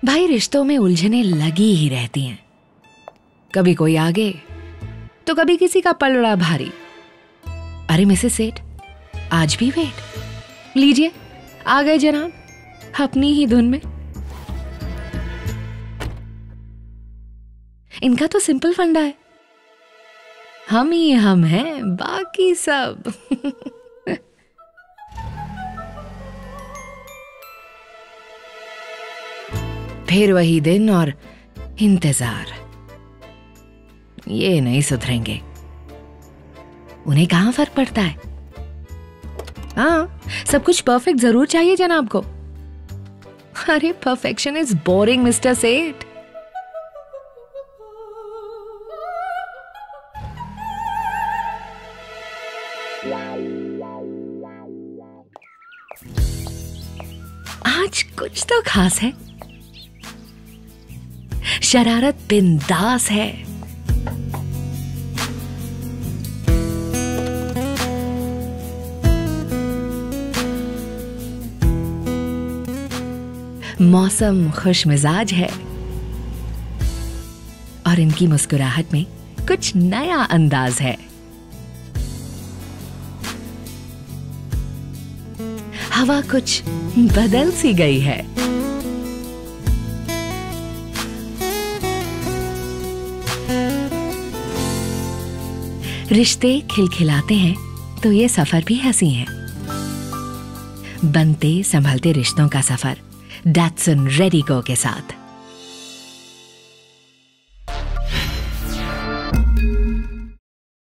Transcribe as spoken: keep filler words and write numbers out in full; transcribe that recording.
भाई रिश्तों में उलझने लगी ही रहती हैं, कभी कोई आगे तो कभी किसी का पलड़ा भारी। अरे मिसेस सेठ, आज भी वेट लीजिए, आ गए जनाब अपनी ही धुन में। इनका तो सिंपल फंडा है, हम ही हम हैं, बाकी सब फिर वही दिन और इंतजार। ये नहीं सुधरेंगे, उन्हें कहां फर्क पड़ता है। हाँ, सब कुछ परफेक्ट जरूर चाहिए जनाब को। अरे परफेक्शन इज बोरिंग मिस्टर सेठ। आज कुछ तो खास है, शरारत बिंदास है। मौसम खुश मिजाज है और इनकी मुस्कुराहट में कुछ नया अंदाज है। हवा कुछ बदल सी गई है। रिश्ते खिलखिलाते हैं तो ये सफर भी हंसी है। बनते संभलते रिश्तों का सफर डैट्सन रेडी गो के साथ।